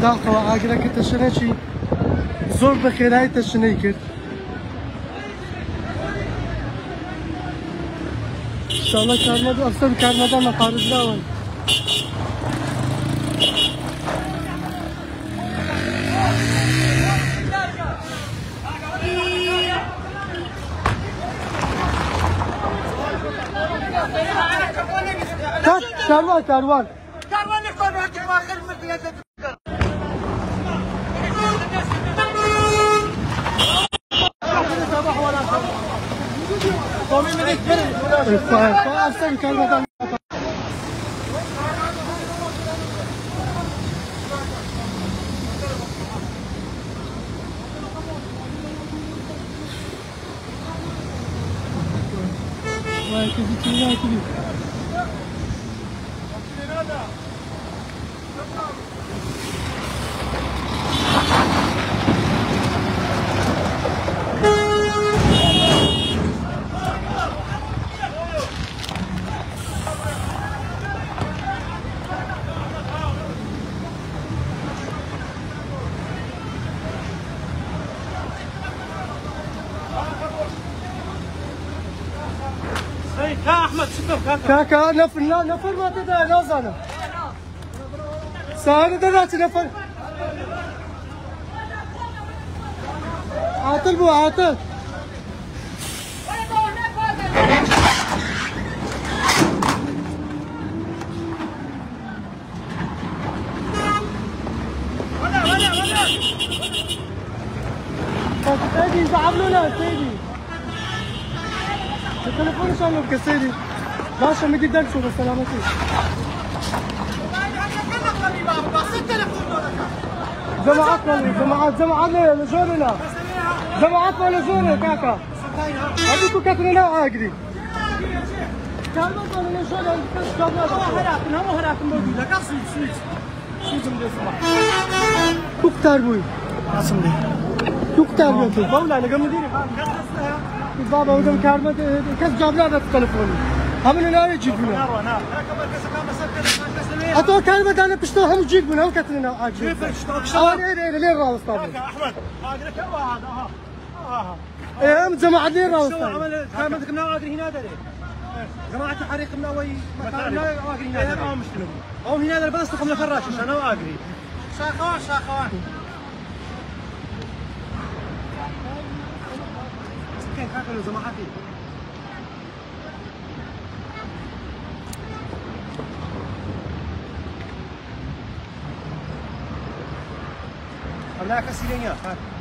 داخەوە ئاگرەکە تەشەنێکی زۆر بە خێرایی تەشنەی کرد. ئینشاڵڵا کارمەند ئەفسەر و کارمەندانمان پارێزراون. كاروان كاروان كاروان يكون هكذا واخر مدينة احمد شكرا كاكا نفر لا نفر ما تدعي لا زانم سهل دلاتي نفر عاطل بو عاطل سيدي زعلونا سيدي التليفون ان شاء الله بكسيري باشا مدي درسه بالسلامتي جماعات لجورنا جماعات لجورنا كاكا هذيكو كاترينا عاقدي كانوا قالوا لجورنا هراكن هم هراكن موجوده كاسي سويت كوكتار بوي قاسم لي كوكتار بوي والله انا مديري بابا ودم كارمة كاس جابنا على التليفون هم اللي يجيبنا أتو كارمة أنا بشتغل هم يجيبنا هم كاتلنا عاجل إيه ليه راوس طبعا أحمد هذا كم هذا إيه هم جماعة ليه راوس شو عمل كارمة كنا عاقل هنا دري جماعة الحريق من أول مكان عاقل هنا دري ما مشكلة أو هنا دري بس تقوم لفراش أنا عاقل شاخوان شاخوان كان كاكلوا جماعتي لا كسيرين يا